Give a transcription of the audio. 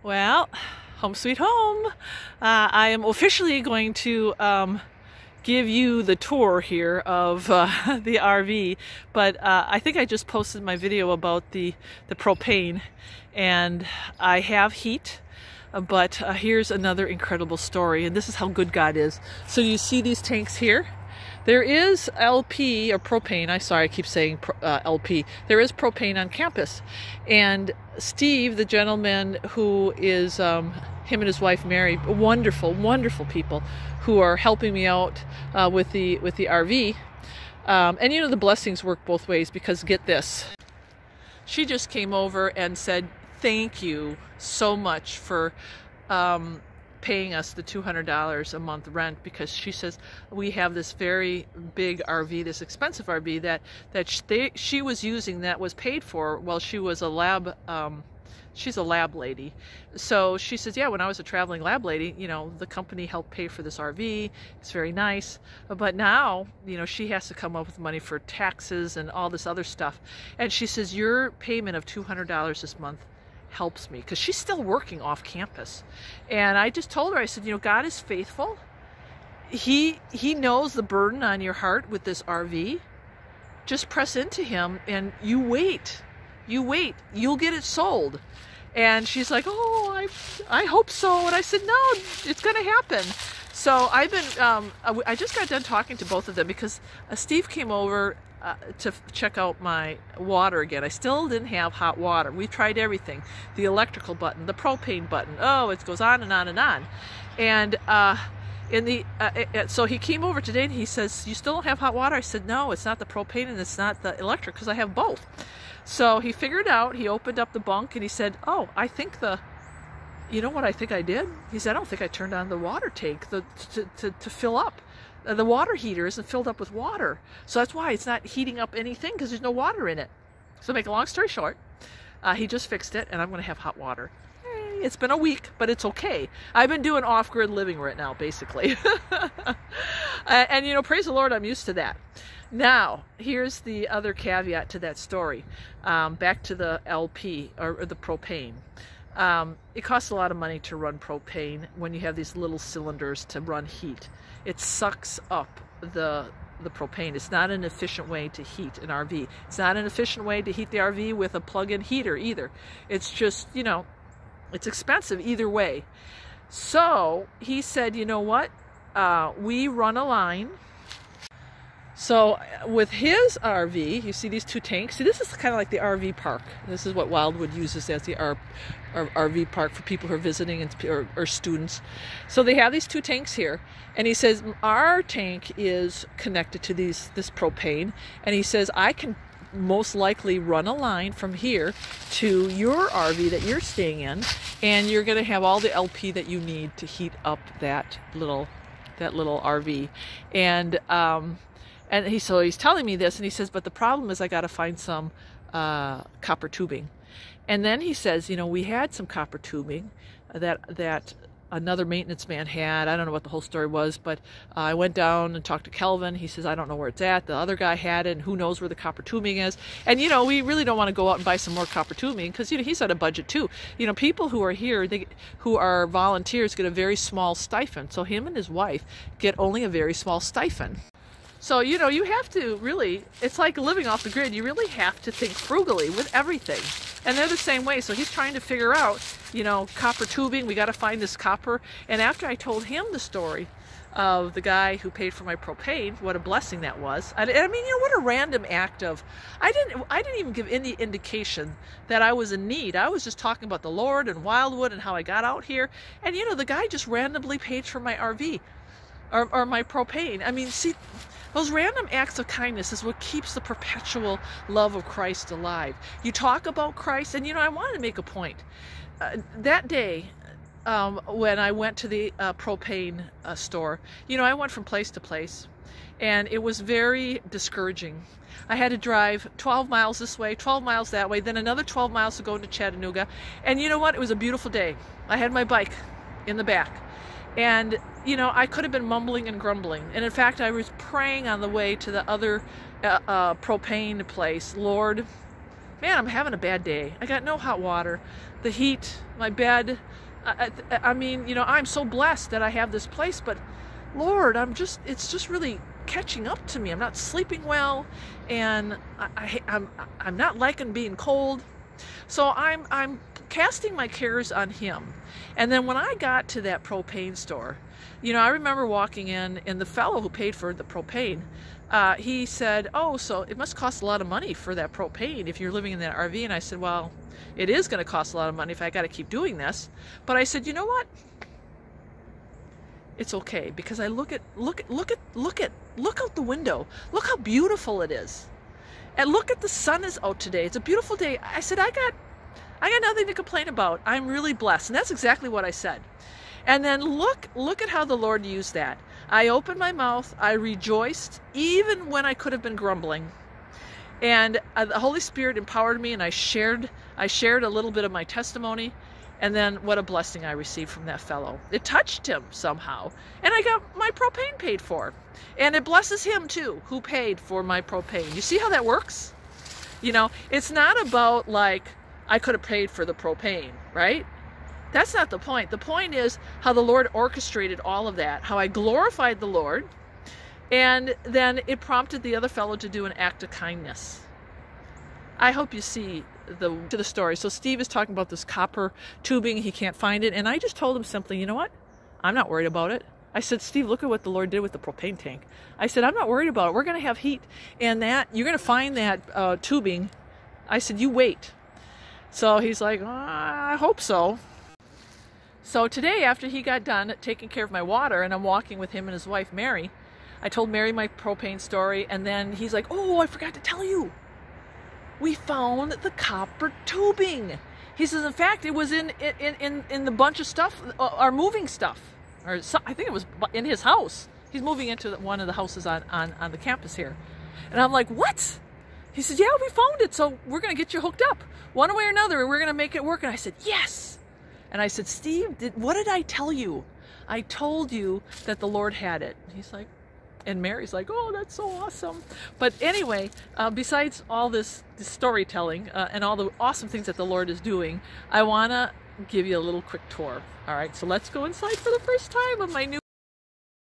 Well, home sweet home. I am officially going to give you the tour here of the RV, but I think I just posted my video about the propane, and I have heat. But here's another incredible story, and this is how good God is. So you see these tanks here? There is LP, or propane, I keep saying LP. There is propane on campus. And Steve, the gentleman who is, him and his wife Mary, wonderful, wonderful people who are helping me out with the RV. And you know, the blessings work both ways, because get this. She just came over and said, thank you so much for paying us the $200 a month rent, because she says we have this very big RV, this expensive RV that she was using, that was paid for while she was a lab, she's a lab lady. So she says, yeah, when I was a traveling lab lady, you know, the company helped pay for this RV. It's very nice. But now, you know, she has to come up with money for taxes and all this other stuff. And she says, your payment of $200 this month helps me, because she's still working off campus. And I just told her, I said, you know, God is faithful. He knows the burden on your heart with this RV. Just press into him and you wait. You'll get it sold. And she's like, oh, I hope so. And I said, no, it's going to happen. So I've been, I just got done talking to both of them, because Steve came over to check out my water again. I still didn't have hot water. We tried everything. The electrical button, the propane button. Oh, it goes on and on and on. And so he came over today and he says, you still don't have hot water? I said, no, it's not the propane and it's not the electric, because I have both. So he figured out, he opened up the bunk and he said, oh, I think you know what I think I did? He said, I don't think I turned on the water tank to fill up. The water heater isn't filled up with water. So that's why it's not heating up anything, because there's no water in it. So to make a long story short, he just fixed it and I'm going to have hot water. It's been a week, but it's okay. I've been doing off-grid living right now, basically. And you know, praise the Lord, I'm used to that. Now, here's the other caveat to that story. Back to the LP, or the propane. It costs a lot of money to run propane when you have these little cylinders to run heat. It sucks up the propane. It's not an efficient way to heat an RV. It's not an efficient way to heat the RV with a plug-in heater either. It's just, you know, it's expensive either way. So he said, you know what? We run a line. So with his RV, you see these two tanks. See, this is kind of like the RV park. This is what Wildwood uses as the RV park for people who are visiting or students. So they have these two tanks here. And he says, our tank is connected to this propane. And he says, I can most likely run a line from here to your RV that you're staying in. And you're going to have all the LP that you need to heat up that little RV. And he's telling me this, and he says, but the problem is I got to find some copper tubing. And then he says, you know, we had some copper tubing that another maintenance man had. I don't know what the whole story was, but I went down and talked to Kelvin. He says, I don't know where it's at. The other guy had it, and who knows where the copper tubing is. And, you know, we really don't want to go out and buy some more copper tubing, because, you know, he's on a budget too. You know, people who are here, who are volunteers, get a very small stipend. So him and his wife get only a very small stipend. So, you know, you have to really, it's like living off the grid. You really have to think frugally with everything. And they're the same way. So he's trying to figure out, you know, copper tubing. We got to find this copper. And after I told him the story of the guy who paid for my propane, what a blessing that was. I mean, you know, what a random act of, I didn't even give any indication that I was in need. I was just talking about the Lord and Wildwood and how I got out here. And, you know, the guy just randomly paid for my RV or my propane. I mean, see, those random acts of kindness is what keeps the perpetual love of Christ alive. You talk about Christ, and you know, I wanted to make a point. That day, when I went to the propane store, you know, I went from place to place, and it was very discouraging. I had to drive 12 miles this way, 12 miles that way, then another 12 miles to go into Chattanooga. And you know what? It was a beautiful day. I had my bike in the back. And, you know, I could have been mumbling and grumbling. And in fact, I was praying on the way to the other propane place, Lord, man, I'm having a bad day. I got no hot water, the heat, my bed. I mean, you know, I'm so blessed that I have this place, but Lord, it's just really catching up to me. I'm not sleeping well, and I'm not liking being cold. So I'm casting my cares on him. And then when I got to that propane store, you know, I remember walking in, and the fellow who paid for the propane, he said, oh, so it must cost a lot of money for that propane if you're living in that RV. And I said, well, it is going to cost a lot of money if I got to keep doing this. But I said, you know what? It's okay, because I look out the window. Look how beautiful it is. And look at the sun is out today. It's a beautiful day. I said, I got nothing to complain about. I'm really blessed. And that's exactly what I said. And then look at how the Lord used that. I opened my mouth. I rejoiced even when I could have been grumbling. And the Holy Spirit empowered me, and I shared a little bit of my testimony. And then what a blessing I received from that fellow. It touched him somehow. And I got my propane paid for. And it blesses him too, who paid for my propane. You see how that works? You know, it's not about like I could have paid for the propane, right? That's not the point. The point is how the Lord orchestrated all of that, how I glorified the Lord, and then it prompted the other fellow to do an act of kindness. I hope you see the story. So Steve is talking about this copper tubing. He can't find it. And I just told him simply, you know what? I'm not worried about it. I said, Steve, look at what the Lord did with the propane tank. I said, I'm not worried about it. We're going to have heat, and that you're going to find that tubing. I said, you wait. So he's like, I hope so. So today, after he got done taking care of my water, and I'm walking with him and his wife, Mary, I told Mary my propane story, and then he's like, oh, I forgot to tell you. We found the copper tubing. He says, in fact, it was in the bunch of stuff, our moving stuff. Or I think it was in his house. He's moving into one of the houses on the campus here. And I'm like, what? He said, yeah, we found it, so we're going to get you hooked up. One way or another, we're going to make it work. And I said, yes. And I said, Steve, what did I tell you? I told you that the Lord had it. He's like, and Mary's like, oh, that's so awesome. But anyway, besides all this storytelling and all the awesome things that the Lord is doing, I want to give you a little quick tour. All right, so let's go inside for the first time of my new